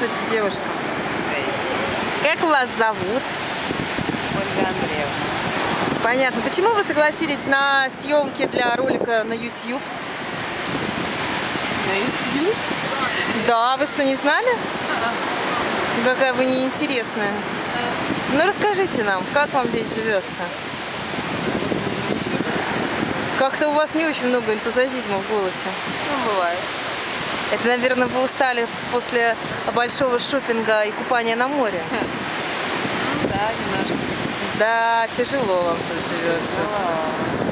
Здравствуйте, девушка. Как вас зовут? Ольга Андреевна. Понятно. Почему вы согласились на съемки для ролика на YouTube? На YouTube? Да, вы что, не знали? Какая вы неинтересная. Ну расскажите нам, как вам здесь живется? Как-то у вас не очень много энтузиазма в голосе. Ну, бывает. Это, наверное, вы устали после большого шопинга и купания на море? Ну да, немножко. Да, тяжело вам тут живется. Тяжело.